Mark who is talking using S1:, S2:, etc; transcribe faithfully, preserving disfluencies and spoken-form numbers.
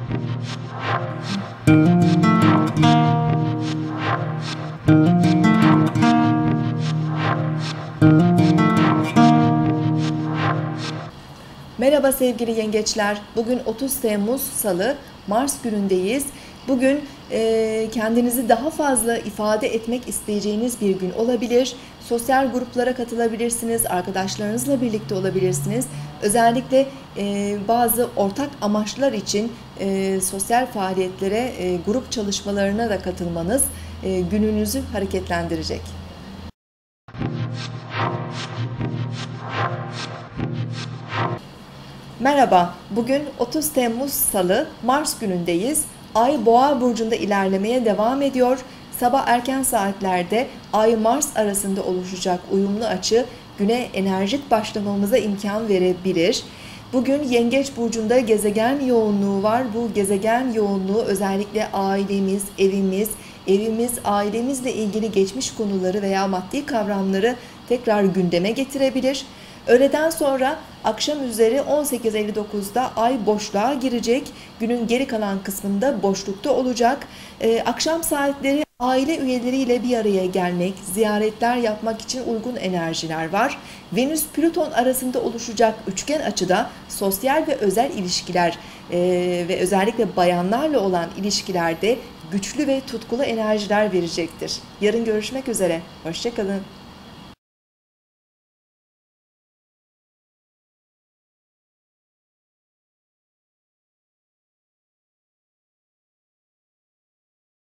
S1: Merhaba sevgili yengeçler. Bugün otuz Temmuz Salı, Mars günündeyiz. Bugün e, kendinizi daha fazla ifade etmek isteyeceğiniz bir gün olabilir. Sosyal gruplara katılabilirsiniz, arkadaşlarınızla birlikte olabilirsiniz. Özellikle e, bazı ortak amaçlar için e, sosyal faaliyetlere, e, grup çalışmalarına da katılmanız e, gününüzü hareketlendirecek. Merhaba, bugün otuz Temmuz Salı, Mars günündeyiz. Ay Boğa burcunda ilerlemeye devam ediyor. Sabah erken saatlerde Ay-Mars arasında oluşacak uyumlu açı güne enerjik başlamamıza imkan verebilir. Bugün Yengeç burcunda gezegen yoğunluğu var. Bu gezegen yoğunluğu özellikle ailemiz, evimiz, evimiz, ailemizle ilgili geçmiş konuları veya maddi kavramları tekrar gündeme getirebilir. Öğleden sonra akşam üzeri on sekiz elli dokuzda Ay boşluğa girecek. Günün geri kalan kısmında boşlukta olacak. Ee, akşam saatleri aile üyeleriyle bir araya gelmek, ziyaretler yapmak için uygun enerjiler var. Venüs-Plüton arasında oluşacak üçgen açıda sosyal ve özel ilişkiler e, ve özellikle bayanlarla olan ilişkilerde güçlü ve tutkulu enerjiler verecektir. Yarın görüşmek üzere. Hoşça kalın.